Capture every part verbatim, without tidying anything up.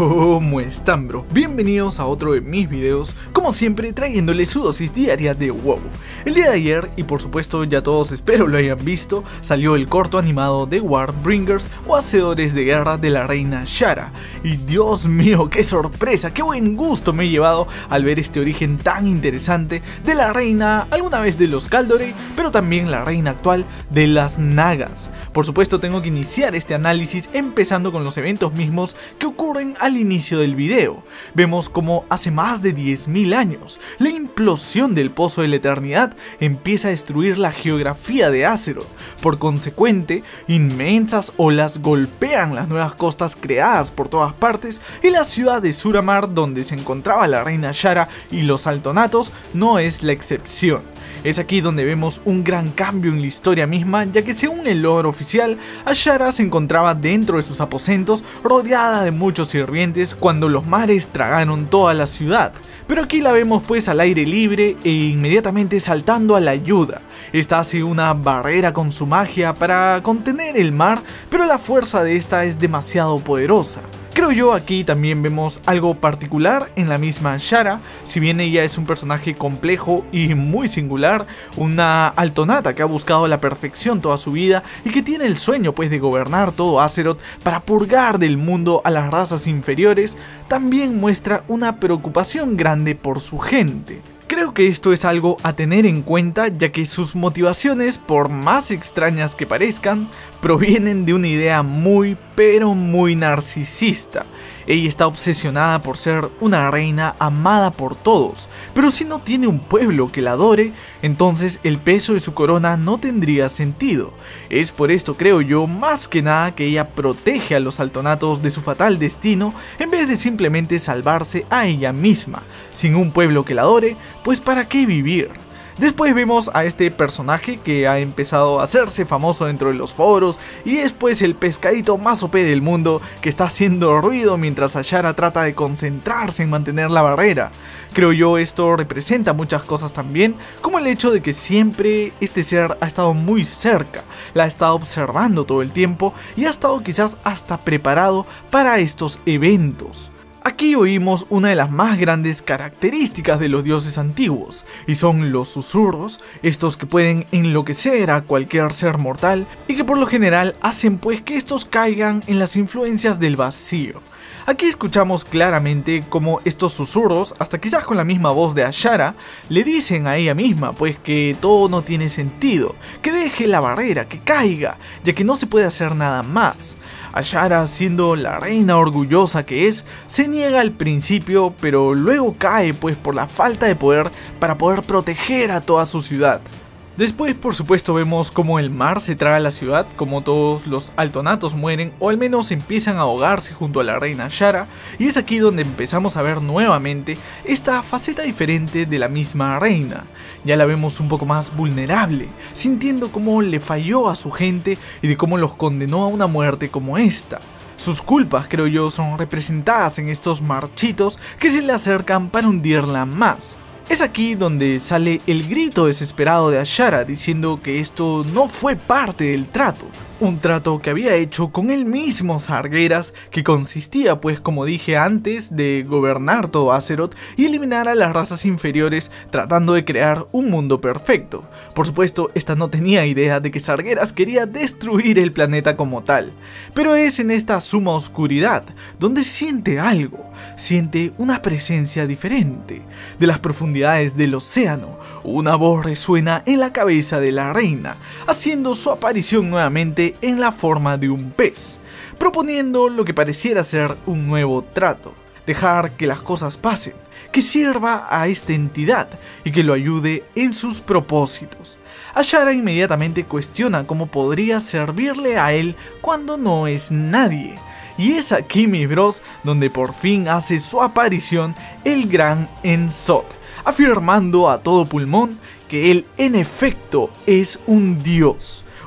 ¿Cómo están, bro? Bienvenidos a otro de mis videos, como siempre trayéndoles su dosis diaria de WoW. El día de ayer, y por supuesto ya todos espero lo hayan visto, salió el corto animado de Warbringers o Hacedores de Guerra de la reina Shara. Y Dios mío, qué sorpresa, qué buen gusto me he llevado al ver este origen tan interesante de la reina, alguna vez de los Kaldorei, pero también la reina actual de las Nagas. Por supuesto tengo que iniciar este análisis empezando con los eventos mismos que ocurren al inicio del video. Vemos como hace más de diez mil años, la implosión del Pozo de la Eternidad empieza a destruir la geografía de Azeroth. Por consecuente, inmensas olas golpean las nuevas costas creadas por todas partes y la ciudad de Suramar, donde se encontraba la reina Shara y los Altonatos, no es la excepción. Es aquí donde vemos un gran cambio en la historia misma, ya que según el lore oficial, Shara se encontraba dentro de sus aposentos rodeada de muchos sirvientes cuando los mares tragaron toda la ciudad. Pero aquí la vemos pues al aire libre e inmediatamente saltando a la ayuda. Esta hace una barrera con su magia para contener el mar, pero la fuerza de esta es demasiado poderosa. Creo yo aquí también vemos algo particular en la misma Shara. Si bien ella es un personaje complejo y muy singular, una altonata que ha buscado la perfección toda su vida y que tiene el sueño pues de gobernar todo Azeroth para purgar del mundo a las razas inferiores, también muestra una preocupación grande por su gente. Creo que esto es algo a tener en cuenta, ya que sus motivaciones, por más extrañas que parezcan, provienen de una idea muy pero muy narcisista. Ella está obsesionada por ser una reina amada por todos, pero si no tiene un pueblo que la adore, entonces el peso de su corona no tendría sentido. Es por esto, creo yo, más que nada que ella protege a los Altonatos de su fatal destino en vez de simplemente salvarse a ella misma. Sin un pueblo que la adore, pues ¿para qué vivir? Después vemos a este personaje que ha empezado a hacerse famoso dentro de los foros y es pues el pescadito más O P del mundo que está haciendo ruido mientras Shara trata de concentrarse en mantener la barrera. Creo yo esto representa muchas cosas también, como el hecho de que siempre este ser ha estado muy cerca, la ha estado observando todo el tiempo y ha estado quizás hasta preparado para estos eventos. Aquí oímos una de las más grandes características de los dioses antiguos, y son los susurros, estos que pueden enloquecer a cualquier ser mortal, y que por lo general hacen pues que estos caigan en las influencias del vacío. Aquí escuchamos claramente como estos susurros, hasta quizás con la misma voz de Shara, le dicen a ella misma pues que todo no tiene sentido, que deje la barrera, que caiga, ya que no se puede hacer nada más. Shara, siendo la reina orgullosa que es, se niega al principio, pero luego cae pues por la falta de poder para poder proteger a toda su ciudad. Después, por supuesto, vemos cómo el mar se traga a la ciudad, como todos los altonatos mueren o al menos empiezan a ahogarse junto a la reina Shara, y es aquí donde empezamos a ver nuevamente esta faceta diferente de la misma reina. Ya la vemos un poco más vulnerable, sintiendo cómo le falló a su gente y de cómo los condenó a una muerte como esta. Sus culpas, creo yo, son representadas en estos marchitos que se le acercan para hundirla más. Es aquí donde sale el grito desesperado de Shara diciendo que esto no fue parte del trato. Un trato que había hecho con el mismo Sargeras, que consistía pues como dije antes de gobernar todo Azeroth y eliminar a las razas inferiores tratando de crear un mundo perfecto. Por supuesto, esta no tenía idea de que Sargeras quería destruir el planeta como tal, pero es en esta suma oscuridad donde siente algo, siente una presencia diferente. De las profundidades del océano, una voz resuena en la cabeza de la reina, haciendo su aparición nuevamente en la forma de un pez, proponiendo lo que pareciera ser un nuevo trato, dejar que las cosas pasen, que sirva a esta entidad y que lo ayude en sus propósitos. Shara inmediatamente cuestiona cómo podría servirle a él cuando no es nadie. Y es aquí, mis bros, donde por fin hace su aparición el gran En-Zoth, afirmando a todo pulmón que él en efecto es un dios.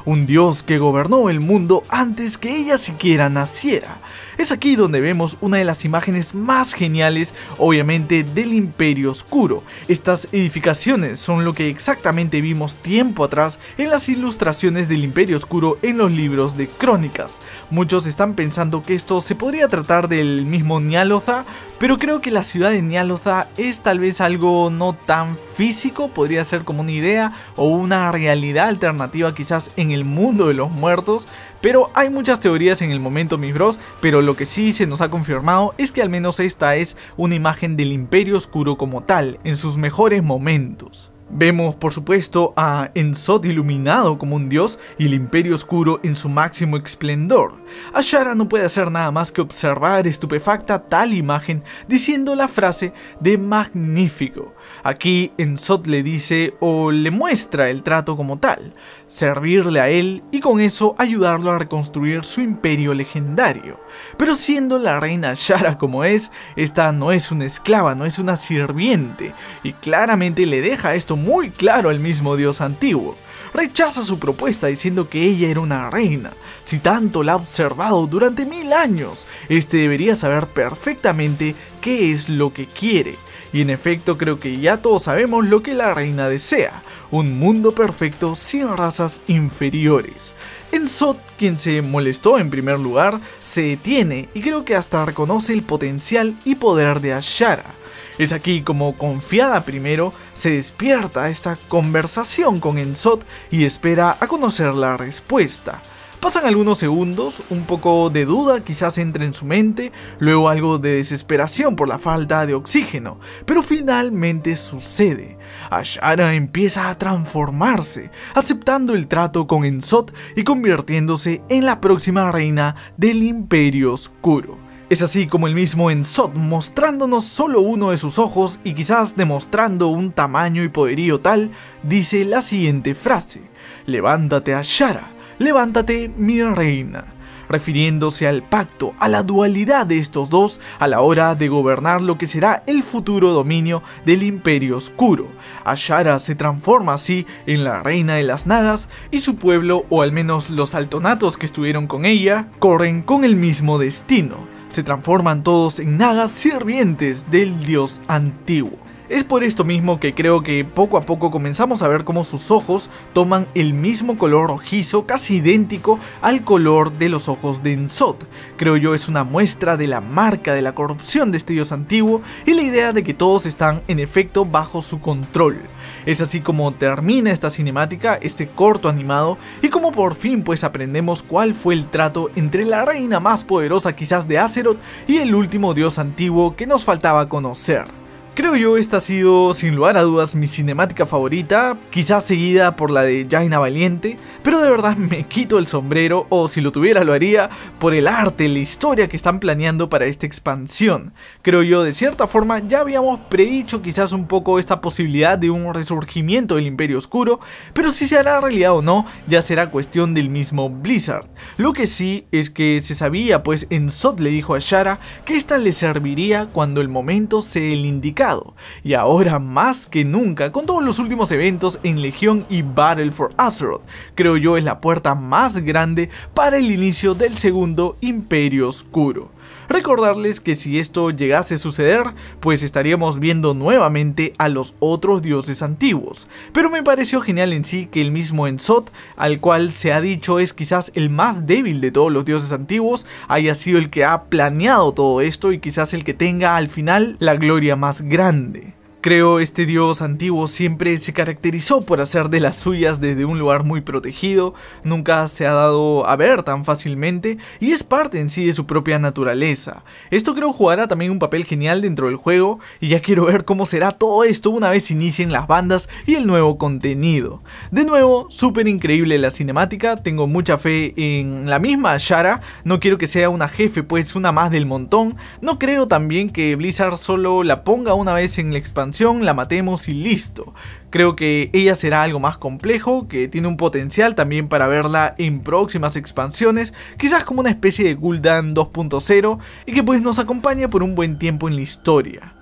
un dios que gobernó el mundo antes que ella siquiera naciera. Es aquí donde vemos una de las imágenes más geniales, obviamente, del Imperio Oscuro. Estas edificaciones son lo que exactamente vimos tiempo atrás en las ilustraciones del Imperio Oscuro en los libros de crónicas. Muchos están pensando que esto se podría tratar del mismo Ny'alotha, pero creo que la ciudad de Ny'alotha es tal vez algo no tan físico, podría ser como una idea o una realidad alternativa quizás en el mundo de los muertos. Pero hay muchas teorías en el momento, mis bros, pero lo que sí se nos ha confirmado es que al menos esta es una imagen del Imperio Oscuro como tal, en sus mejores momentos. Vemos por supuesto a En-Zoth iluminado como un dios y el Imperio Oscuro en su máximo esplendor. Azshara no puede hacer nada más que observar estupefacta tal imagen diciendo la frase de magnífico. Aquí En-Zoth le dice o le muestra el trato como tal, servirle a él y con eso ayudarlo a reconstruir su imperio legendario. Pero siendo la reina Azshara como es, esta no es una esclava, no es una sirviente y claramente le deja esto muy claro al mismo dios antiguo. Rechaza su propuesta diciendo que ella era una reina. Si tanto la ha observado durante mil años, este debería saber perfectamente qué es lo que quiere. Y en efecto creo que ya todos sabemos lo que la reina desea, un mundo perfecto sin razas inferiores. En-Zoth, quien se molestó en primer lugar, se detiene y creo que hasta reconoce el potencial y poder de Azshara. Es aquí como confiada primero, se despierta esta conversación con En-Zoth y espera a conocer la respuesta. Pasan algunos segundos, un poco de duda quizás entre en su mente, luego algo de desesperación por la falta de oxígeno, pero finalmente sucede. Azshara empieza a transformarse, aceptando el trato con En-Zoth y convirtiéndose en la próxima reina del Imperio Oscuro. Es así como el mismo En-Zoth, mostrándonos solo uno de sus ojos y quizás demostrando un tamaño y poderío tal, dice la siguiente frase: "Levántate, Azshara, levántate, mi reina", refiriéndose al pacto, a la dualidad de estos dos a la hora de gobernar lo que será el futuro dominio del Imperio Oscuro. Azshara se transforma así en la reina de las Nagas y su pueblo, o al menos los altonatos que estuvieron con ella, corren con el mismo destino. Se transforman todos en nagas sirvientes del dios antiguo. Es por esto mismo que creo que poco a poco comenzamos a ver cómo sus ojos toman el mismo color rojizo, casi idéntico al color de los ojos de En-Zoth. Creo yo es una muestra de la marca de la corrupción de este dios antiguo y la idea de que todos están en efecto bajo su control. Es así como termina esta cinemática, este corto animado, y como por fin pues aprendemos cuál fue el trato entre la reina más poderosa quizás de Azeroth y el último dios antiguo que nos faltaba conocer. Creo yo esta ha sido sin lugar a dudas mi cinemática favorita, quizás seguida por la de Jaina Valiente, pero de verdad me quito el sombrero, o si lo tuviera lo haría, por el arte, la historia que están planeando para esta expansión. Creo yo de cierta forma ya habíamos predicho quizás un poco esta posibilidad de un resurgimiento del Imperio Oscuro, pero si se hará realidad o no ya será cuestión del mismo Blizzard. Lo que sí es que se sabía, pues En-Zoth le dijo a Azshara que esta le serviría cuando el momento se le indicara. Y ahora más que nunca, con todos los últimos eventos en Legión y Battle for Azeroth, creo yo es la puerta más grande para el inicio del segundo Imperio Oscuro. Recordarles que si esto llegase a suceder, pues estaríamos viendo nuevamente a los otros dioses antiguos. Pero me pareció genial en sí que el mismo En-Zoth, al cual se ha dicho es quizás el más débil de todos los dioses antiguos, haya sido el que ha planeado todo esto y quizás el que tenga al final la gloria más grande. Creo este dios antiguo siempre se caracterizó por hacer de las suyas desde un lugar muy protegido, nunca se ha dado a ver tan fácilmente y es parte en sí de su propia naturaleza. Esto creo jugará también un papel genial dentro del juego y ya quiero ver cómo será todo esto una vez inicien las bandas y el nuevo contenido. De nuevo, súper increíble la cinemática, tengo mucha fe en la misma Azshara, no quiero que sea una jefe pues una más del montón, no creo también que Blizzard solo la ponga una vez en la expansión, la matemos y listo. Creo que ella será algo más complejo, que tiene un potencial también para verla en próximas expansiones, quizás como una especie de Gul'dan dos punto cero y que pues nos acompañe por un buen tiempo en la historia.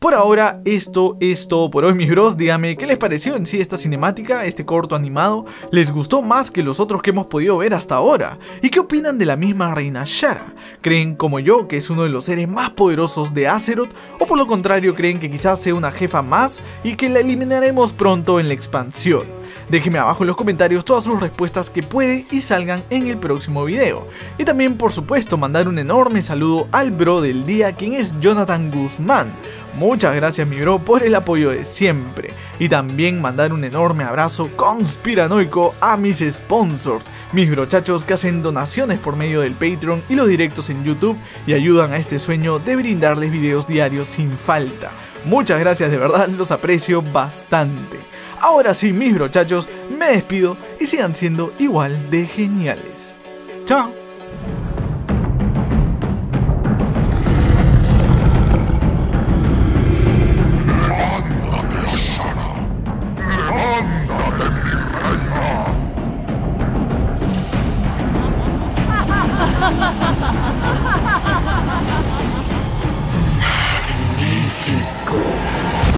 Por ahora, esto es todo por hoy, mis bros. Díganme qué les pareció en sí esta cinemática, este corto animado. ¿Les gustó más que los otros que hemos podido ver hasta ahora? ¿Y qué opinan de la misma reina Shara? ¿Creen como yo que es uno de los seres más poderosos de Azeroth? ¿O por lo contrario creen que quizás sea una jefa más y que la eliminaremos pronto en la expansión? Déjenme abajo en los comentarios todas sus respuestas que puede y salgan en el próximo video. Y también por supuesto mandar un enorme saludo al bro del día, quien es Jonathan Guzmán. Muchas gracias mi bro por el apoyo de siempre. Y también mandar un enorme abrazo conspiranoico a mis sponsors, mis brochachos que hacen donaciones por medio del Patreon y los directos en YouTube y ayudan a este sueño de brindarles videos diarios sin falta. Muchas gracias, de verdad los aprecio bastante. Ahora sí, mis brochachos, me despido y sigan siendo igual de geniales. Chao.